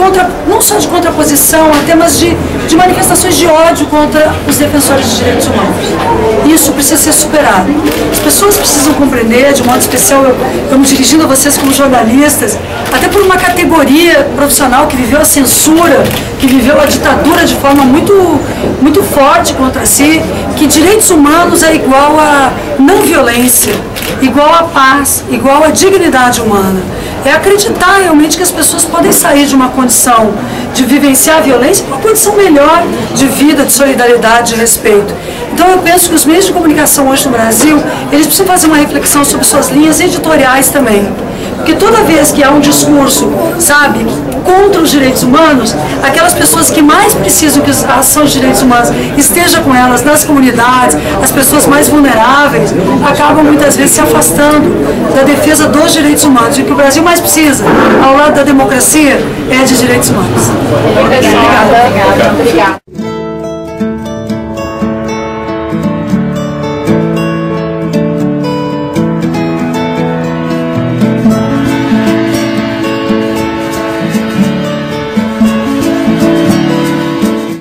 não só de contraposição, até mas de manifestações de ódio contra os defensores de direitos humanos. Isso precisa ser superado. As pessoas precisam compreender, de modo especial, eu me dirigindo a vocês como jornalistas, até por uma categoria profissional que viveu a censura, que viveu a ditadura de forma muito forte contra si, que direitos humanos é igual a não violência, igual a paz, igual a dignidade humana. É acreditar realmente que as pessoas podem sair de uma condição de vivenciar a violência para uma condição melhor de vida, de solidariedade, de respeito. Então eu penso que os meios de comunicação hoje no Brasil, eles precisam fazer uma reflexão sobre suas linhas editoriais também. Porque toda vez que há um discurso, sabe, contra os direitos humanos, aquelas pessoas que mais precisam que a ação de direitos humanos esteja com elas nas comunidades, as pessoas mais vulneráveis, acabam muitas vezes se afastando da defesa dos direitos humanos. E o que o Brasil mais precisa, ao lado da democracia, é de direitos humanos. Obrigada.